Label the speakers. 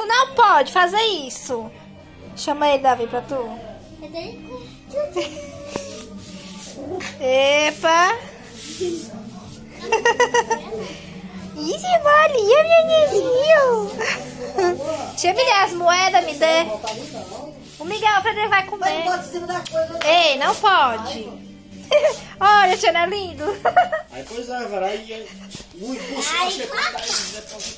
Speaker 1: não pode fazer isso. Chama ele, Davi, pra tu. Epa. Isso é bolinha, nenenzinho. Deixa eu me dar as moedas, me dê. O Miguel, o Frederico vai comer. Ei, não pode. Olha, Tiana, é lindo.
Speaker 2: Aí, pois é, velho. Aí, muito